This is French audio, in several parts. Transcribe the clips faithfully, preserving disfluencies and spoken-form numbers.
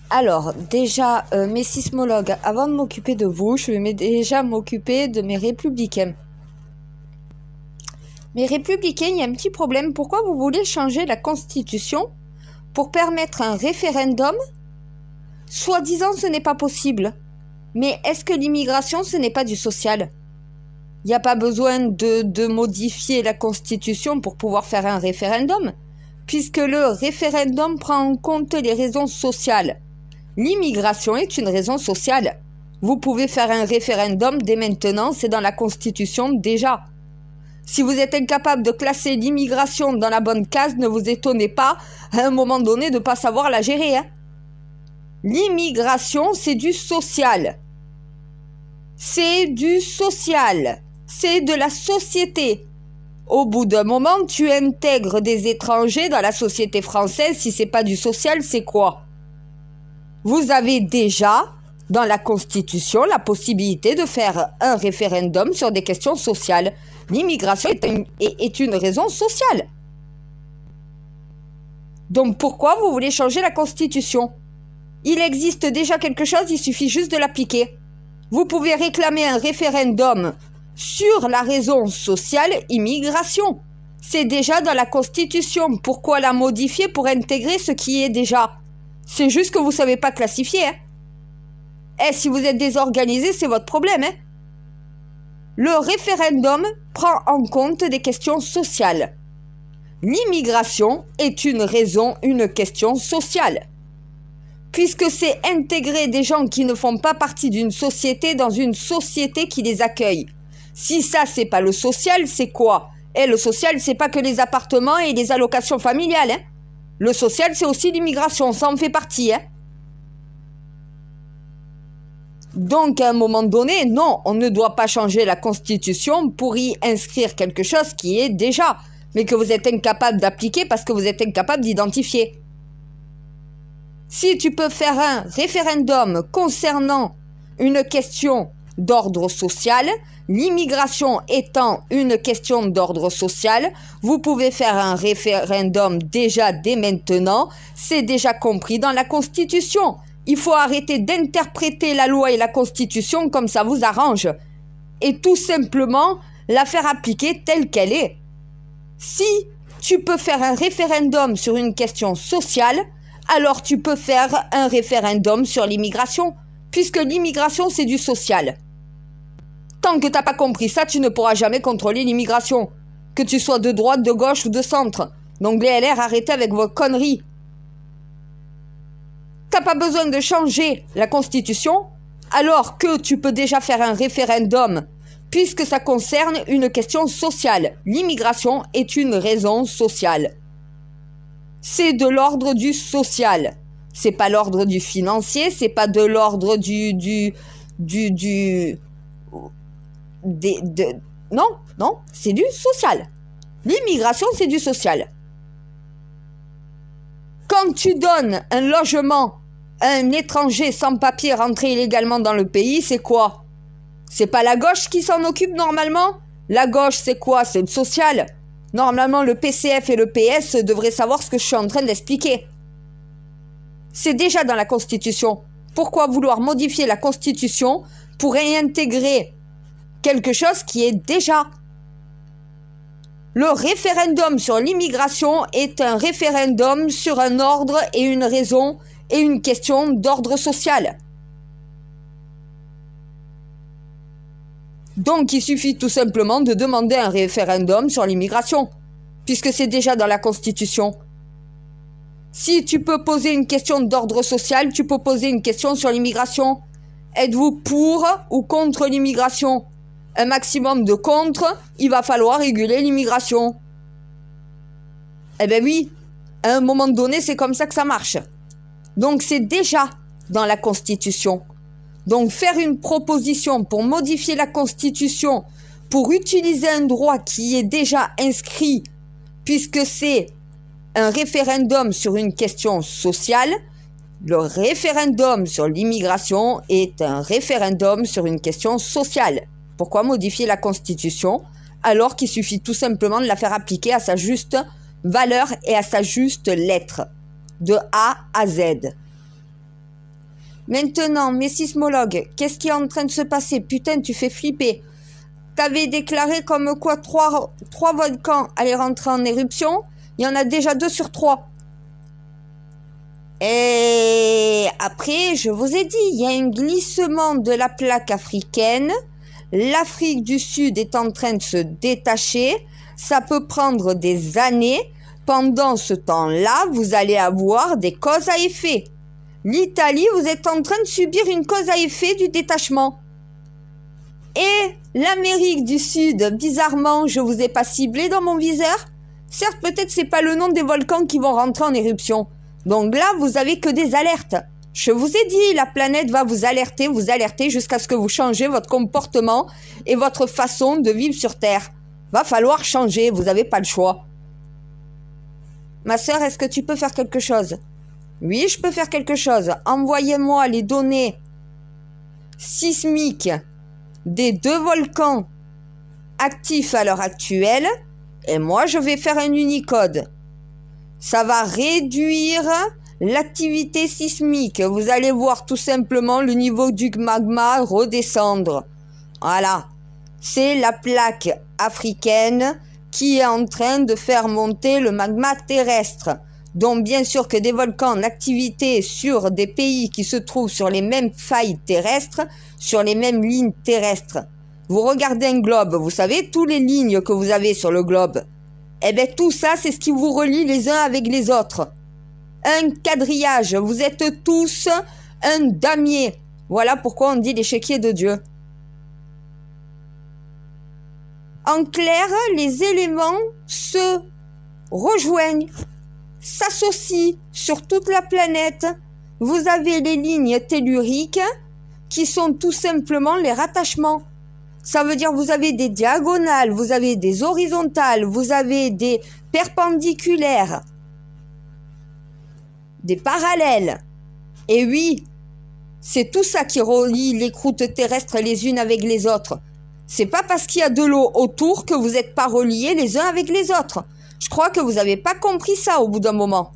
Alors, déjà, euh, mes sismologues, avant de m'occuper de vous, je vais déjà m'occuper de mes républicains. Mes républicains, il y a un petit problème. Pourquoi vous voulez changer la Constitution pour permettre un référendum? Soi-disant, ce n'est pas possible. Mais est-ce que l'immigration, ce n'est pas du social? Il n'y a pas besoin de, de modifier la Constitution pour pouvoir faire un référendum, puisque le référendum prend en compte les raisons sociales. L'immigration est une raison sociale. Vous pouvez faire un référendum dès maintenant, c'est dans la Constitution déjà. Si vous êtes incapable de classer l'immigration dans la bonne case, ne vous étonnez pas à un moment donné de ne pas savoir la gérer. Hein. L'immigration, c'est du social. C'est du social. C'est de la société. Au bout d'un moment, tu intègres des étrangers dans la société française. Si c'est pas du social, c'est quoi? Vous avez déjà, dans la Constitution, la possibilité de faire un référendum sur des questions sociales. L'immigration est, un, est, est une raison sociale. Donc pourquoi vous voulez changer la Constitution? Il existe déjà quelque chose, il suffit juste de l'appliquer. Vous pouvez réclamer un référendum sur la raison sociale immigration. C'est déjà dans la Constitution. Pourquoi la modifier pour intégrer ce qui est déjà? C'est juste que vous ne savez pas classifier. Hein. Et si vous êtes désorganisé, c'est votre problème. Hein. Le référendum prend en compte des questions sociales. L'immigration est une raison, une question sociale. Puisque c'est intégrer des gens qui ne font pas partie d'une société dans une société qui les accueille. Si ça, c'est pas le social, c'est quoi? Et le social, c'est pas que les appartements et les allocations familiales. Hein. Le social, c'est aussi l'immigration, ça en fait partie. Hein. Donc, à un moment donné, non, on ne doit pas changer la Constitution pour y inscrire quelque chose qui est déjà, mais que vous êtes incapable d'appliquer parce que vous êtes incapable d'identifier. Si tu peux faire un référendum concernant une question d'ordre social, l'immigration étant une question d'ordre social, vous pouvez faire un référendum déjà dès maintenant, c'est déjà compris dans la Constitution. Il faut arrêter d'interpréter la loi et la Constitution comme ça vous arrange et tout simplement la faire appliquer telle qu'elle est. Si tu peux faire un référendum sur une question sociale, alors tu peux faire un référendum sur l'immigration, puisque l'immigration, c'est du social. Tant que tu n'as pas compris ça, tu ne pourras jamais contrôler l'immigration, que tu sois de droite, de gauche ou de centre. Donc les L R, arrêtez avec vos conneries. Tu n'as pas besoin de changer la Constitution, alors que tu peux déjà faire un référendum, puisque ça concerne une question sociale. L'immigration est une raison sociale. C'est de l'ordre du social. C'est pas l'ordre du financier, c'est pas de l'ordre du du du du des, de, non, non, c'est du social. L'immigration, c'est du social. Quand tu donnes un logement à un étranger sans papier rentré illégalement dans le pays, c'est quoi? C'est pas la gauche qui s'en occupe normalement? La gauche, c'est quoi? C'est le social. Normalement, le P C F et le P S devraient savoir ce que je suis en train d'expliquer. C'est déjà dans la Constitution. Pourquoi vouloir modifier la Constitution pour réintégrer quelque chose qui est déjà? Le référendum sur l'immigration est un référendum sur un ordre et une raison et une question d'ordre social. Donc, il suffit tout simplement de demander un référendum sur l'immigration, puisque c'est déjà dans la Constitution. Si tu peux poser une question d'ordre social, tu peux poser une question sur l'immigration. Êtes-vous pour ou contre l'immigration? Un maximum de contre, il va falloir réguler l'immigration. Eh bien oui, à un moment donné, c'est comme ça que ça marche. Donc, c'est déjà dans la Constitution. Donc, faire une proposition pour modifier la Constitution, pour utiliser un droit qui est déjà inscrit, puisque c'est un référendum sur une question sociale, le référendum sur l'immigration est un référendum sur une question sociale. Pourquoi modifier la Constitution alors qu'il suffit tout simplement de la faire appliquer à sa juste valeur et à sa juste lettre, de A à Z? Maintenant, mes sismologues, qu'est-ce qui est en train de se passer? Putain, tu fais flipper. T'avais déclaré comme quoi trois, trois volcans allaient rentrer en éruption. Il y en a déjà deux sur trois. Et après, je vous ai dit, il y a un glissement de la plaque africaine. L'Afrique du Sud est en train de se détacher. Ça peut prendre des années. Pendant ce temps-là, vous allez avoir des causes à effet. L'Italie, vous êtes en train de subir une cause à effet du détachement. Et l'Amérique du Sud, bizarrement, je vous ai pas ciblé dans mon viseur. Certes, peut-être c'est pas le nom des volcans qui vont rentrer en éruption. Donc là, vous avez que des alertes. Je vous ai dit, la planète va vous alerter, vous alerter jusqu'à ce que vous changez votre comportement et votre façon de vivre sur Terre. Va falloir changer, vous n'avez pas le choix. Ma sœur, est-ce que tu peux faire quelque chose? Oui, je peux faire quelque chose. Envoyez-moi les données sismiques des deux volcans actifs à l'heure actuelle et moi, je vais faire un Unicode. Ça va réduire l'activité sismique. Vous allez voir tout simplement le niveau du magma redescendre. Voilà. C'est la plaque africaine qui est en train de faire monter le magma terrestre. Donc bien sûr que des volcans en activité sur des pays qui se trouvent sur les mêmes failles terrestres, sur les mêmes lignes terrestres. Vous regardez un globe, vous savez, toutes les lignes que vous avez sur le globe. Eh bien tout ça, c'est ce qui vous relie les uns avec les autres. Un quadrillage, vous êtes tous un damier. Voilà pourquoi on dit l'échiquier de Dieu. En clair, les éléments se rejoignent, s'associent sur toute la planète. Vous avez les lignes telluriques qui sont tout simplement les rattachements. Ça veut dire vous avez des diagonales, vous avez des horizontales, vous avez des perpendiculaires, des parallèles. Et oui, c'est tout ça qui relie les croûtes terrestres les unes avec les autres. C'est pas parce qu'il y a de l'eau autour que vous n'êtes pas reliés les uns avec les autres. Je crois que vous n'avez pas compris ça au bout d'un moment.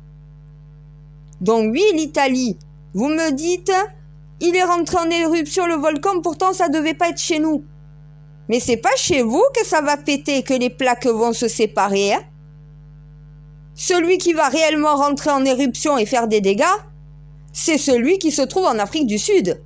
Donc oui, l'Italie, vous me dites, il est rentré en éruption le volcan, pourtant ça devait pas être chez nous. Mais c'est pas chez vous que ça va péter, que les plaques vont se séparer. Hein? Celui qui va réellement rentrer en éruption et faire des dégâts, c'est celui qui se trouve en Afrique du Sud.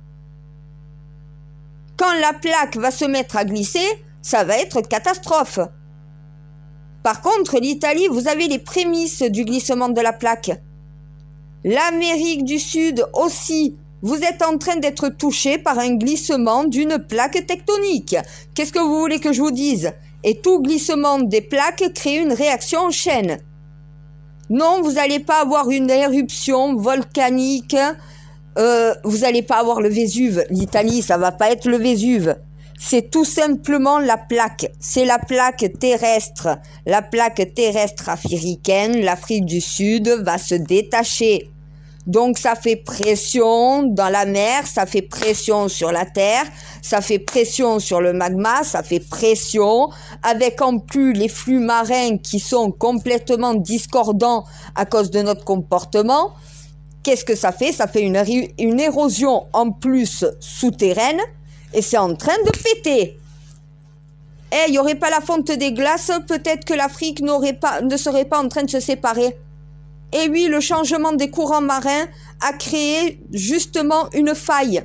Quand la plaque va se mettre à glisser, ça va être catastrophe. Par contre, l'Italie, vous avez les prémices du glissement de la plaque. L'Amérique du Sud aussi, vous êtes en train d'être touché par un glissement d'une plaque tectonique. Qu'est-ce que vous voulez que je vous dise? Et tout glissement des plaques crée une réaction en chaîne. Non, vous n'allez pas avoir une éruption volcanique. Euh, vous n'allez pas avoir le Vésuve. L'Italie, ça va pas être le Vésuve. C'est tout simplement la plaque. C'est la plaque terrestre. La plaque terrestre africaine, l'Afrique du Sud, va se détacher. Donc ça fait pression dans la mer, ça fait pression sur la terre, ça fait pression sur le magma, ça fait pression avec en plus les flux marins qui sont complètement discordants à cause de notre comportement. Qu'est-ce que ça fait? Ça fait une, une érosion en plus souterraine et c'est en train de péter. Eh, il n'y aurait pas la fonte des glaces, peut-être que l'Afrique n'aurait pas, ne serait pas en train de se séparer. Et oui, le changement des courants marins a créé justement une faille.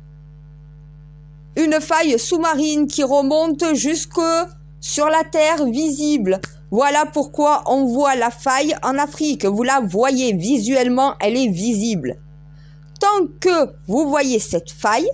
Une faille sous-marine qui remonte jusque sur la terre visible. Voilà pourquoi on voit la faille en Afrique. Vous la voyez visuellement, elle est visible. Tant que vous voyez cette faille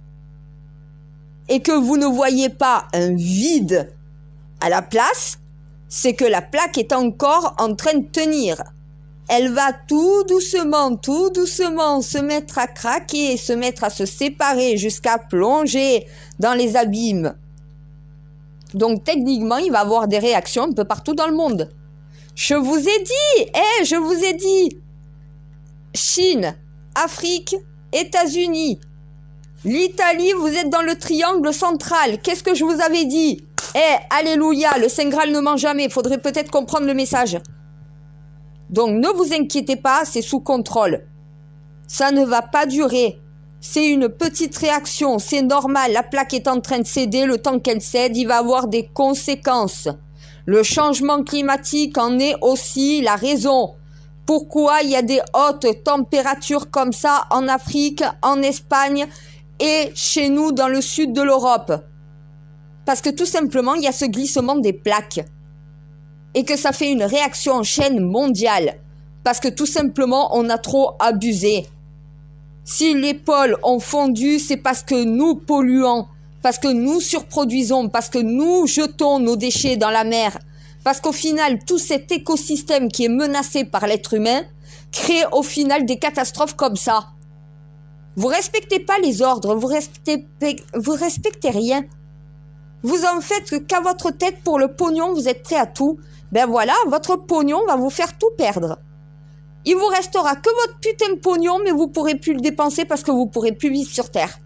et que vous ne voyez pas un vide à la place, c'est que la plaque est encore en train de tenir. Elle va tout doucement, tout doucement se mettre à craquer, se mettre à se séparer jusqu'à plonger dans les abîmes. Donc techniquement, il va y avoir des réactions un peu partout dans le monde. Je vous ai dit, eh, hey, je vous ai dit, Chine, Afrique, États-Unis, l'Italie, vous êtes dans le triangle central. Qu'est-ce que je vous avais dit? Eh, hey, alléluia, le Saint Graal ne ment jamais, il faudrait peut-être comprendre le message. Donc ne vous inquiétez pas, c'est sous contrôle. Ça ne va pas durer. C'est une petite réaction, c'est normal, la plaque est en train de céder, le temps qu'elle cède, il va avoir des conséquences. Le changement climatique en est aussi la raison. Pourquoi il y a des hautes températures comme ça en Afrique, en Espagne et chez nous dans le sud de l'Europe? Parce que tout simplement, il y a ce glissement des plaques. Et que ça fait une réaction en chaîne mondiale. Parce que tout simplement, on a trop abusé. Si les pôles ont fondu, c'est parce que nous polluons, parce que nous surproduisons, parce que nous jetons nos déchets dans la mer. Parce qu'au final, tout cet écosystème qui est menacé par l'être humain crée au final des catastrophes comme ça. Vous respectez pas les ordres, vous respectez, vous respectez rien. Vous en faites qu'à votre tête pour le pognon, vous êtes prêt à tout. Ben voilà, votre pognon va vous faire tout perdre. Il vous restera que votre putain de pognon, mais vous pourrez plus le dépenser parce que vous pourrez plus vivre sur Terre.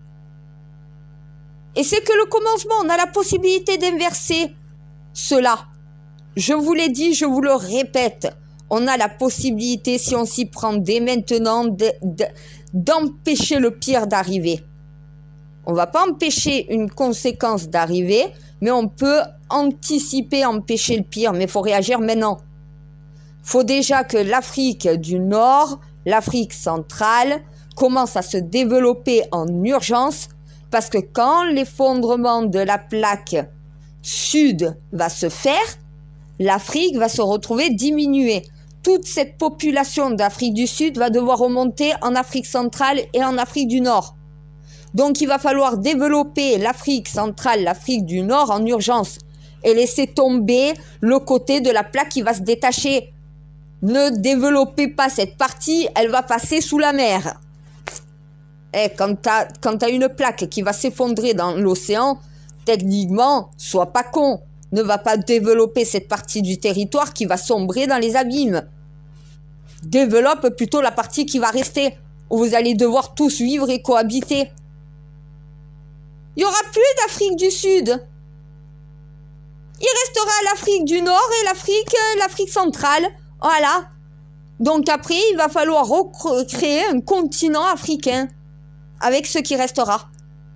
Et c'est que le commencement, on a la possibilité d'inverser cela. Je vous l'ai dit, je vous le répète. On a la possibilité, si on s'y prend dès maintenant, de, de, d'empêcher le pire d'arriver. On va pas empêcher une conséquence d'arriver, mais on peut anticiper, empêcher le pire. Mais il faut réagir maintenant. Faut déjà que l'Afrique du Nord, l'Afrique centrale, commence à se développer en urgence, parce que quand l'effondrement de la plaque sud va se faire, l'Afrique va se retrouver diminuée. Toute cette population d'Afrique du Sud va devoir remonter en Afrique centrale et en Afrique du Nord. Donc il va falloir développer l'Afrique centrale, l'Afrique du Nord en urgence et laisser tomber le côté de la plaque qui va se détacher. Ne développez pas cette partie, elle va passer sous la mer. Et quand t'as, quand t'as une plaque qui va s'effondrer dans l'océan, techniquement, sois pas con. Ne va pas développer cette partie du territoire qui va sombrer dans les abîmes. Développe plutôt la partie qui va rester, où vous allez devoir tous vivre et cohabiter. Il n'y aura plus d'Afrique du Sud. Il restera l'Afrique du Nord et l'Afrique, l'Afrique centrale. Voilà. Donc après, il va falloir recréer un continent africain avec ce qui restera.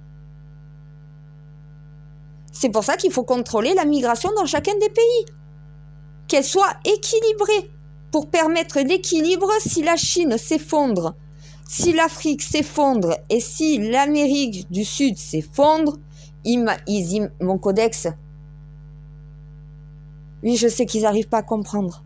C'est pour ça qu'il faut contrôler la migration dans chacun des pays. Qu'elle soit équilibrée pour permettre l'équilibre si la Chine s'effondre, si l'Afrique s'effondre et si l'Amérique du Sud s'effondre. Ils, ils, mon codex, oui, je sais qu'ils n'arrivent pas à comprendre.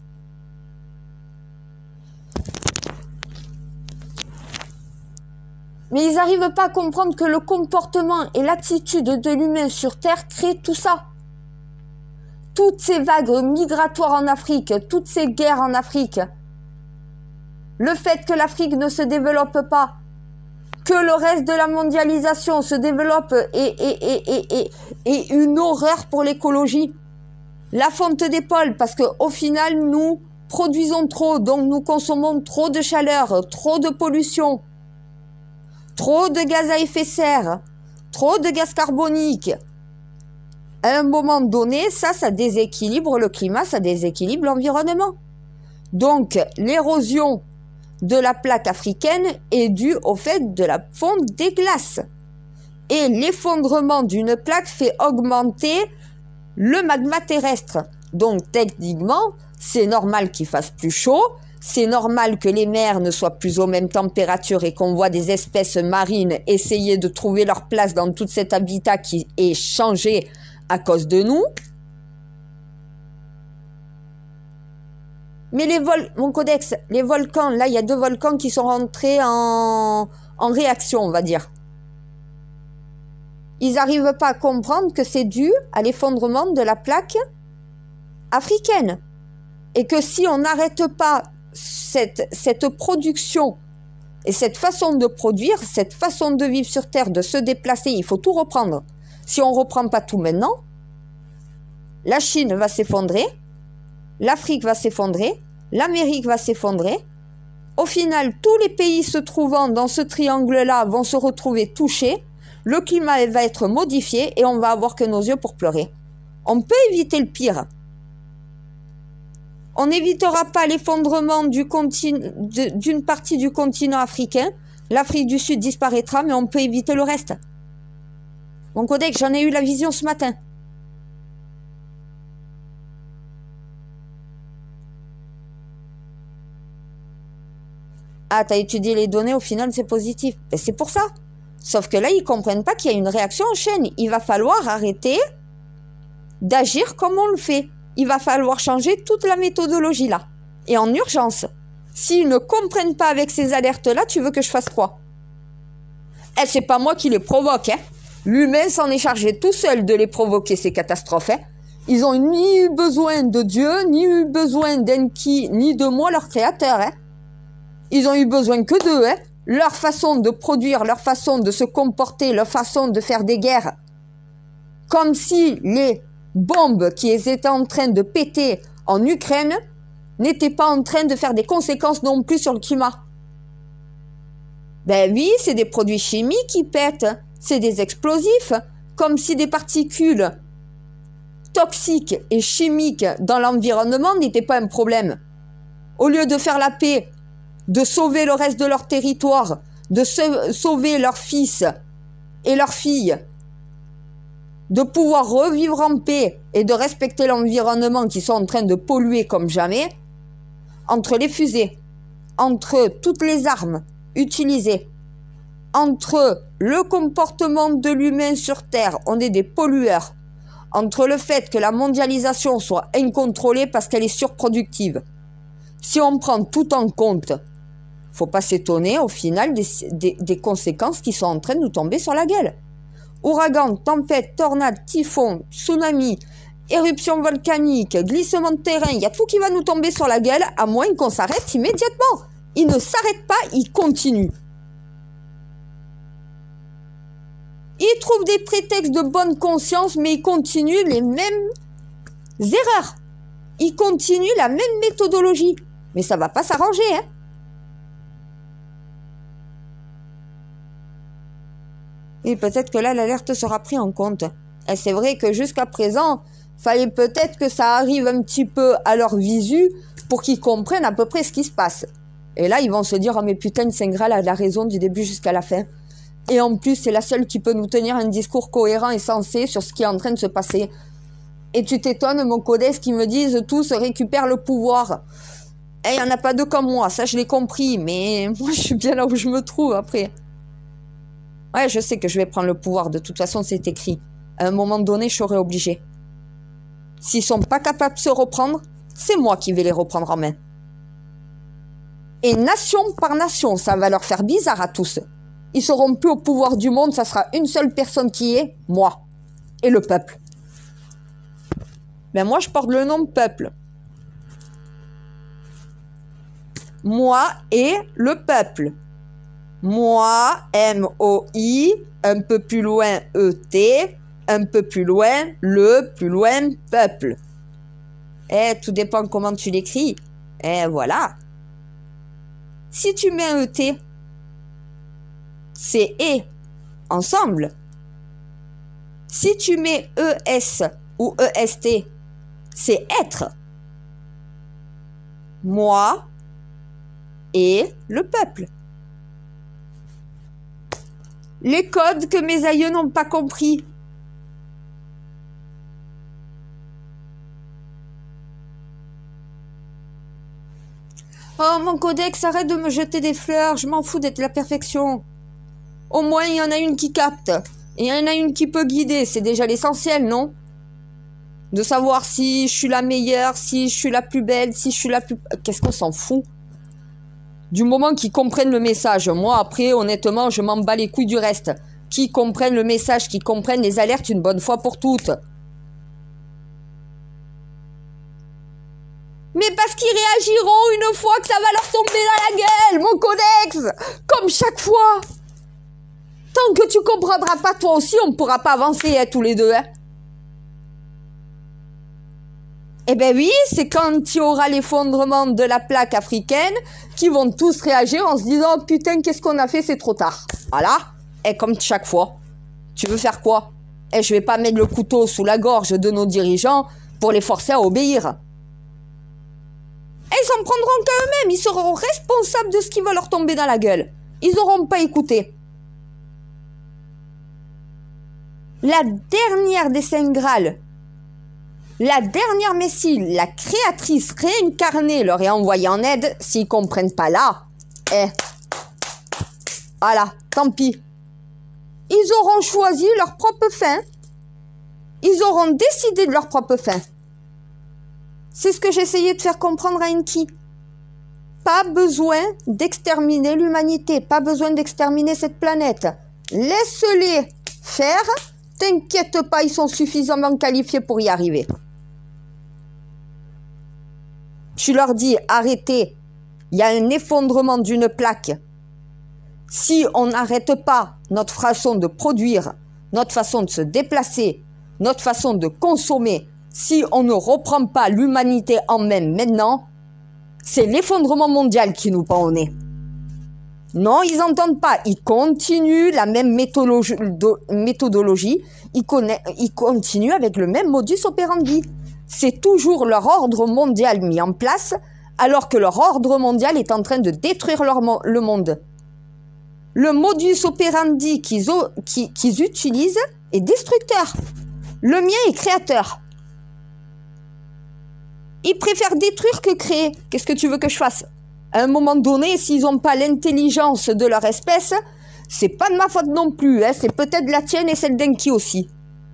Mais ils n'arrivent pas à comprendre que le comportement et l'attitude de l'humain sur Terre créent tout ça. Toutes ces vagues migratoires en Afrique, toutes ces guerres en Afrique, le fait que l'Afrique ne se développe pas, que le reste de la mondialisation se développe est, est, est, est, est, est une horreur pour l'écologie. La fonte des pôles, parce qu'au final, nous produisons trop, donc nous consommons trop de chaleur, trop de pollution. Trop de gaz à effet de serre, trop de gaz carbonique. À un moment donné, ça, ça déséquilibre le climat, ça déséquilibre l'environnement. Donc, l'érosion de la plaque africaine est due au fait de la fonte des glaces. Et l'effondrement d'une plaque fait augmenter le magma terrestre. Donc, techniquement, c'est normal qu'il fasse plus chaud. C'est normal que les mers ne soient plus aux mêmes températures et qu'on voit des espèces marines essayer de trouver leur place dans tout cet habitat qui est changé à cause de nous. Mais les vols, mon codex, les volcans, là, il y a deux volcans qui sont rentrés en, en réaction, on va dire. Ils n'arrivent pas à comprendre que c'est dû à l'effondrement de la plaque africaine. Et que si on n'arrête pas cette, cette production et cette façon de produire, cette façon de vivre sur Terre, de se déplacer, il faut tout reprendre. Si on ne reprend pas tout maintenant, la Chine va s'effondrer, l'Afrique va s'effondrer, l'Amérique va s'effondrer. Au final, tous les pays se trouvant dans ce triangle-là vont se retrouver touchés, le climat va être modifié et on va avoir que nos yeux pour pleurer. On peut éviter le pire. On n'évitera pas l'effondrement du continent, d'une partie du continent africain, L'Afrique du Sud disparaîtra, mais on peut éviter le reste. Mon codex, j'en ai eu la vision ce matin. Ah, t'as étudié les données, au final, c'est positif. Ben, c'est pour ça. Sauf que là, ils comprennent pas qu'il y a une réaction en chaîne. Il va falloir arrêter d'agir comme on le fait. Il va falloir changer toute la méthodologie là. Et en urgence. S'ils ne comprennent pas avec ces alertes-là, tu veux que je fasse quoi? Eh, c'est pas moi qui les provoque, hein. L'humain s'en est chargé tout seul de les provoquer, ces catastrophes, hein. Ils ont ni eu besoin de Dieu, ni eu besoin d'Enki, ni de moi, leur créateur, hein. Ils ont eu besoin que d'eux, hein. Leur façon de produire, leur façon de se comporter, leur façon de faire des guerres. Comme si les bombes qui étaient en train de péter en Ukraine n'étaient pas en train de faire des conséquences non plus sur le climat. Ben oui, c'est des produits chimiques qui pètent, c'est des explosifs, comme si des particules toxiques et chimiques dans l'environnement n'étaient pas un problème. Au lieu de faire la paix, de sauver le reste de leur territoire, de sauver leurs fils et leurs filles, de pouvoir revivre en paix et de respecter l'environnement qui sont en train de polluer comme jamais, entre les fusées, entre toutes les armes utilisées, entre le comportement de l'humain sur Terre, on est des pollueurs, entre le fait que la mondialisation soit incontrôlée parce qu'elle est surproductive. Si on prend tout en compte, faut pas s'étonner au final des, des, des conséquences qui sont en train de nous tomber sur la gueule. Ouragan, tempête, tornade, typhon, tsunami, éruption volcanique, glissement de terrain, il y a tout qui va nous tomber sur la gueule, à moins qu'on s'arrête immédiatement. Il ne s'arrête pas, il continue. Il trouve des prétextes de bonne conscience, mais il continue les mêmes erreurs. Il continue la même méthodologie. Mais ça va pas s'arranger, hein. Et peut-être que là, l'alerte sera prise en compte. Et c'est vrai que jusqu'à présent, fallait peut-être que ça arrive un petit peu à leur visu pour qu'ils comprennent à peu près ce qui se passe. Et là, ils vont se dire, oh mais putain, Saint Graal a la raison du début jusqu'à la fin. Et en plus, c'est la seule qui peut nous tenir un discours cohérent et sensé sur ce qui est en train de se passer. Et tu t'étonnes, mon codex, qu'ils me disent tous récupèrent le pouvoir. Et il n'y en a pas deux comme moi, ça je l'ai compris, mais moi je suis bien là où je me trouve après. Ouais, je sais que je vais prendre le pouvoir, de toute façon c'est écrit. À un moment donné, je serai obligé. S'ils sont pas capables de se reprendre, c'est moi qui vais les reprendre en main. Et nation par nation, ça va leur faire bizarre à tous. Ils seront plus au pouvoir du monde, ça sera une seule personne qui est, moi. Et le peuple. Ben moi, je porte le nom peuple. Moi et le peuple. Moi, M O I, un peu plus loin E T, un peu plus loin, le, plus loin, peuple. Eh, tout dépend comment tu l'écris. Eh, voilà. Si tu mets un E T, c'est et, ensemble. Si tu mets E S ou E S T, c'est être. Moi et le peuple. Les codes que mes aïeux n'ont pas compris. Oh, mon codex, arrête de me jeter des fleurs, je m'en fous d'être la perfection. Au moins, il y en a une qui capte. Et il y en a une qui peut guider, c'est déjà l'essentiel, non? De savoir si je suis la meilleure, si je suis la plus belle, si je suis la plus... Qu'est-ce qu'on s'en fout? Du moment qu'ils comprennent le message. Moi, après, honnêtement, je m'en bats les couilles du reste. Qu'ils comprennent le message, qu'ils comprennent les alertes une bonne fois pour toutes. Mais parce qu'ils réagiront une fois que ça va leur tomber dans la gueule, mon codex! Comme chaque fois! Tant que tu comprendras pas toi aussi, on ne pourra pas avancer hein, tous les deux. Hein. Eh ben oui, c'est quand il y aura l'effondrement de la plaque africaine qui vont tous réagir en se disant oh, putain qu'est-ce qu'on a fait, c'est trop tard. Voilà. Et comme chaque fois, tu veux faire quoi? Et je vais pas mettre le couteau sous la gorge de nos dirigeants pour les forcer à obéir. Et ils s'en prendront qu'à eux-mêmes, ils seront responsables de ce qui va leur tomber dans la gueule. Ils n'auront pas écouté. La dernière des Saints Graal, la dernière Messie, la créatrice réincarnée leur est envoyée en aide. S'ils ne comprennent pas là, eh, voilà, tant pis. Ils auront choisi leur propre fin. Ils auront décidé de leur propre fin. C'est ce que j'essayais de faire comprendre à Enki. Pas besoin d'exterminer l'humanité, pas besoin d'exterminer cette planète. Laisse-les faire. T'inquiète pas, ils sont suffisamment qualifiés pour y arriver. Tu leur dis, arrêtez, il y a un effondrement d'une plaque. Si on n'arrête pas notre façon de produire, notre façon de se déplacer, notre façon de consommer, si on ne reprend pas l'humanité en main maintenant, c'est l'effondrement mondial qui nous pend au nez. Non, ils n'entendent pas. Ils continuent la même méthodologie. méthodologie. Ils, connaissent, ils continuent avec le même modus operandi. C'est toujours leur ordre mondial mis en place, alors que leur ordre mondial est en train de détruire leur mo le monde. Le modus operandi qu'ils qu'ils, qu'ils utilisent est destructeur. Le mien est créateur. Ils préfèrent détruire que créer. Qu'est-ce que tu veux que je fasse? À un moment donné, s'ils n'ont pas l'intelligence de leur espèce, c'est pas de ma faute non plus, hein, c'est peut-être la tienne et celle d'Enki aussi.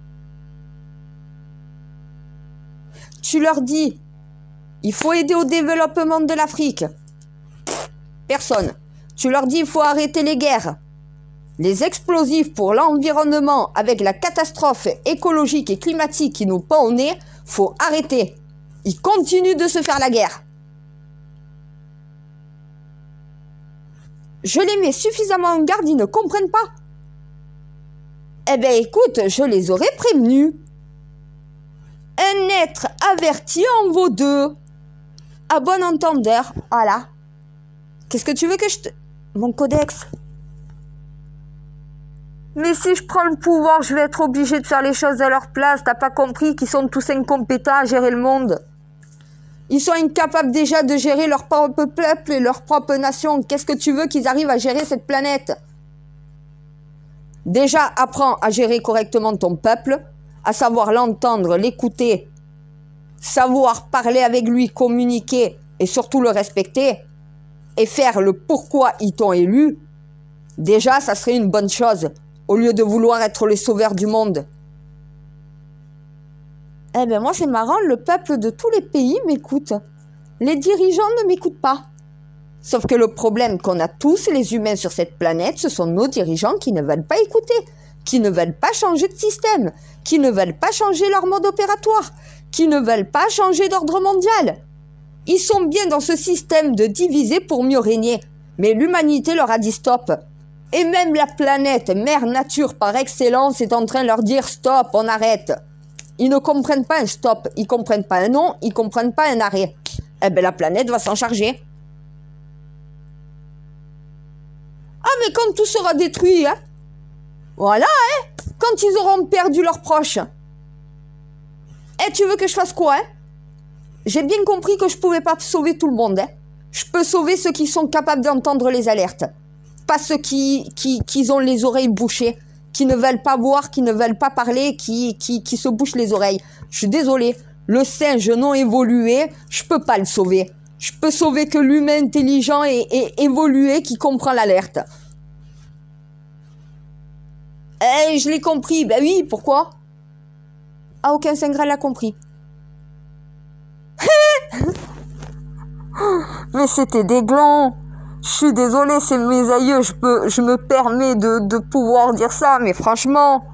Tu leur dis, il faut aider au développement de l'Afrique. Personne. Tu leur dis, il faut arrêter les guerres. Les explosifs pour l'environnement avec la catastrophe écologique et climatique qui nous pend au nez, faut arrêter. Ils continuent de se faire la guerre. Je les mets suffisamment en garde, ils ne comprennent pas. Eh bien, écoute, je les aurais prévenus. Un être averti en vaut deux. À bon entendeur, voilà. Qu'est-ce que tu veux que je te... Mon codex. Mais si je prends le pouvoir, je vais être obligé de faire les choses à leur place. T'as pas compris qu'ils sont tous incompétents à gérer le monde? Ils sont incapables déjà de gérer leur propre peuple et leur propre nation. Qu'est-ce que tu veux qu'ils arrivent à gérer cette planète? Déjà, apprends à gérer correctement ton peuple, à savoir l'entendre, l'écouter, savoir parler avec lui, communiquer et surtout le respecter et faire le pourquoi ils t'ont élu. Déjà, ça serait une bonne chose au lieu de vouloir être les sauveurs du monde. Eh bien, moi, c'est marrant, le peuple de tous les pays m'écoute. Les dirigeants ne m'écoutent pas. Sauf que le problème qu'on a tous, les humains sur cette planète, ce sont nos dirigeants qui ne veulent pas écouter, qui ne veulent pas changer de système, qui ne veulent pas changer leur mode opératoire, qui ne veulent pas changer d'ordre mondial. Ils sont bien dans ce système de diviser pour mieux régner. Mais l'humanité leur a dit stop. Et même la planète, mère nature par excellence, est en train de leur dire stop, on arrête. Ils ne comprennent pas un stop, ils comprennent pas un non, ils comprennent pas un arrêt. Eh bien, la planète va s'en charger. Ah, mais quand tout sera détruit, hein. Voilà, hein. Quand ils auront perdu leurs proches. Eh, tu veux que je fasse quoi, hein? J'ai bien compris que je pouvais pas sauver tout le monde, hein. Je peux sauver ceux qui sont capables d'entendre les alertes. Pas ceux qui, qui, qui ont les oreilles bouchées, qui ne veulent pas voir, qui ne veulent pas parler, qui, qui, qui se bouchent les oreilles. Je suis désolée, le singe non évolué, je peux pas le sauver. Je peux sauver que l'humain intelligent et, et évolué qui comprend l'alerte. Eh, je l'ai compris. Ben oui, pourquoi? Ah, aucun Saint Graal l'a compris. Mais c'était des glands. Je suis désolée, c'est mes aïeux, je, peux, je me permets de, de pouvoir dire ça, mais franchement...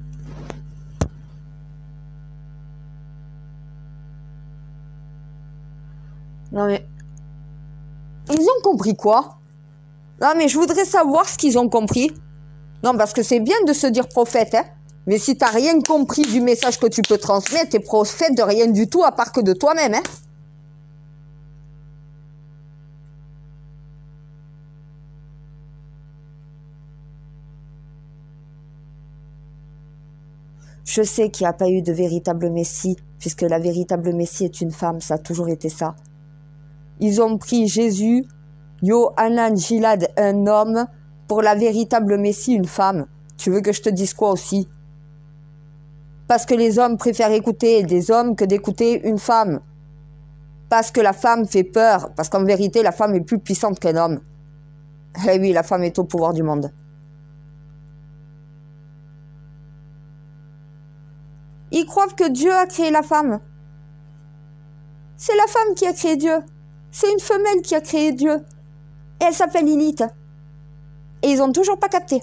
Non mais... Ils ont compris quoi? Non mais je voudrais savoir ce qu'ils ont compris. Non, parce que c'est bien de se dire prophète, hein. Mais si t'as rien compris du message que tu peux transmettre, t'es prophète de rien du tout à part que de toi-même, hein. Je sais qu'il n'y a pas eu de véritable Messie, puisque la véritable Messie est une femme, ça a toujours été ça. Ils ont pris Jésus, Yohanan Gilad, un homme, pour la véritable Messie une femme. Tu veux que je te dise quoi aussi? Parce que les hommes préfèrent écouter des hommes que d'écouter une femme. Parce que la femme fait peur. Parce qu'en vérité, la femme est plus puissante qu'un homme. Eh oui, la femme est au pouvoir du monde. Ils croient que Dieu a créé la femme. C'est la femme qui a créé Dieu. C'est une femelle qui a créé Dieu. Et elle s'appelle Lilith. Et ils ont toujours pas capté.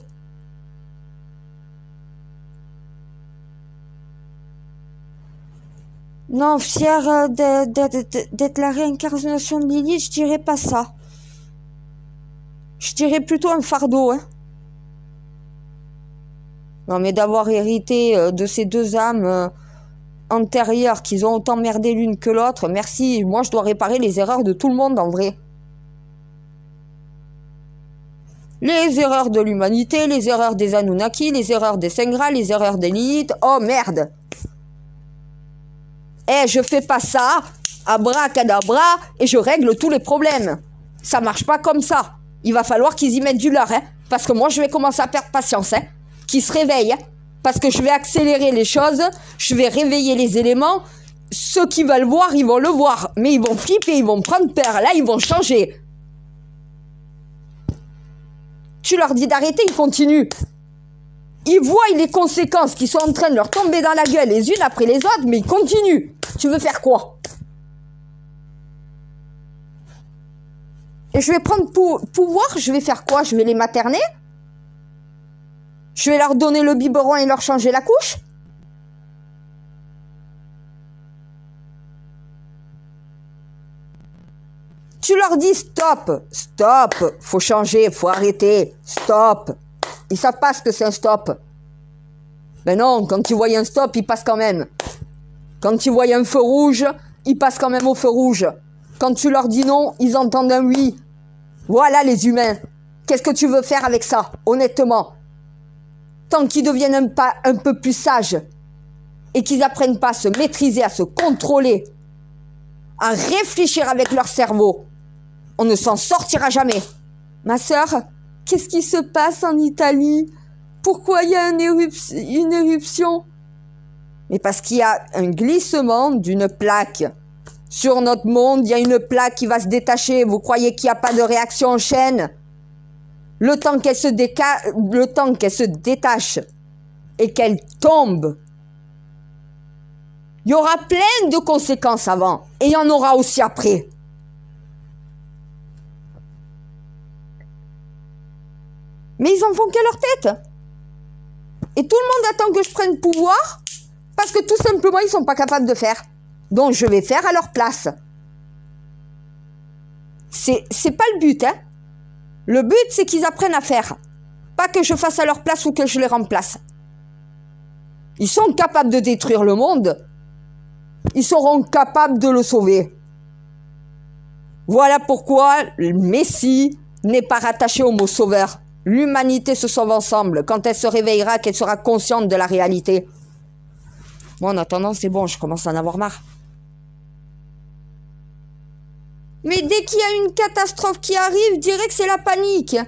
Non, fière d'être la réincarnation de Lilith, je dirais pas ça. Je dirais plutôt un fardeau, hein. Non, mais d'avoir hérité de ces deux âmes antérieures qui ont autant merdé l'une que l'autre, merci. Moi, je dois réparer les erreurs de tout le monde, en vrai. Les erreurs de l'humanité, les erreurs des Anunnaki, les erreurs des Sengras, les erreurs des Lilith. Oh, merde! Eh, je fais pas ça, abracadabra, et je règle tous les problèmes. Ça marche pas comme ça. Il va falloir qu'ils y mettent du leur, hein. Parce que moi, je vais commencer à perdre patience, hein. Qu'ils se réveillent, hein. Parce que je vais accélérer les choses, je vais réveiller les éléments. Ceux qui veulent voir, ils vont le voir. Mais ils vont flipper, ils vont prendre peur. Là, ils vont changer. Tu leur dis d'arrêter, ils continuent. Ils voient les conséquences qui sont en train de leur tomber dans la gueule les unes après les autres, mais ils continuent. Tu veux faire quoi? Et je vais prendre pou pouvoir, je vais faire quoi? Je vais les materner? Je vais leur donner le biberon et leur changer la couche? Tu leur dis stop, stop, faut changer, faut arrêter, stop. Ils savent pas ce que c'est un stop. Mais non, quand ils voient un stop, ils passent quand même. Quand ils voient un feu rouge, ils passent quand même au feu rouge. Quand tu leur dis non, ils entendent un oui. Voilà les humains. Qu'est-ce que tu veux faire avec ça, honnêtement? Tant qu'ils deviennent un, pas, un peu plus sages et qu'ils apprennent pas à se maîtriser, à se contrôler, à réfléchir avec leur cerveau, on ne s'en sortira jamais. Ma sœur, qu'est-ce qui se passe en Italie? Pourquoi il y a une, érup- une éruption? Mais parce qu'il y a un glissement d'une plaque. Sur notre monde, il y a une plaque qui va se détacher. Vous croyez qu'il n'y a pas de réaction en chaîne? Le temps qu'elle se, déca- le temps qu'elle se détache et qu'elle tombe, il y aura plein de conséquences avant. Et il y en aura aussi après. Mais ils en font qu'à leur tête. Et tout le monde attend que je prenne pouvoir parce que tout simplement, ils sont pas capables de faire. Donc, je vais faire à leur place. C'est, c'est pas le but, hein. Le but, c'est qu'ils apprennent à faire. Pas que je fasse à leur place ou que je les remplace. Ils sont capables de détruire le monde. Ils seront capables de le sauver. Voilà pourquoi le Messie n'est pas rattaché au mot sauveur. L'humanité se sauve ensemble. Quand elle se réveillera, qu'elle sera consciente de la réalité. Moi, en attendant, c'est bon, je commence à en avoir marre. Mais dès qu'il y a une catastrophe qui arrive, je dirais que c'est la panique.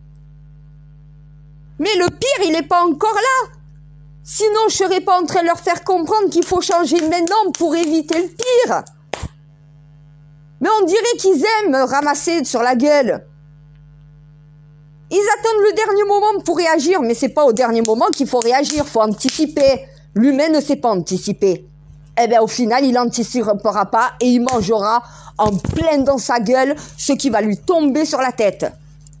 Mais le pire, il n'est pas encore là. Sinon, je ne serais pas en train de leur faire comprendre qu'il faut changer maintenant pour éviter le pire. Mais on dirait qu'ils aiment ramasser sur la gueule. Ils attendent le dernier moment pour réagir, mais c'est pas au dernier moment qu'il faut réagir, il faut anticiper. L'humain ne sait pas anticiper. Eh bien, au final, il n'anticipera pas et il mangera en plein dans sa gueule ce qui va lui tomber sur la tête.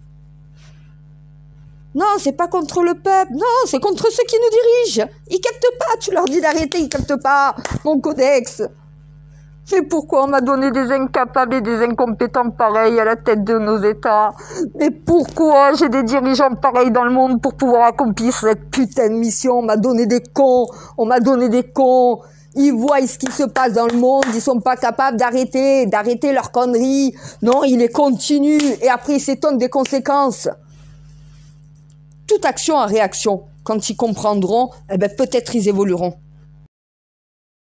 Non, c'est pas contre le peuple, non, c'est contre ceux qui nous dirigent. Ils captent pas, tu leur dis d'arrêter, ils captent pas. Mon codex. C'est pourquoi on m'a donné des incapables et des incompétents pareils à la tête de nos États. Mais pourquoi j'ai des dirigeants pareils dans le monde pour pouvoir accomplir cette putain de mission? On m'a donné des cons, on m'a donné des cons. Ils voient ce qui se passe dans le monde, ils sont pas capables d'arrêter, d'arrêter leurs conneries. Non, ils les continuent et après ils s'étonnent des conséquences. Toute action a réaction. Quand ils comprendront, eh ben peut-être ils évolueront.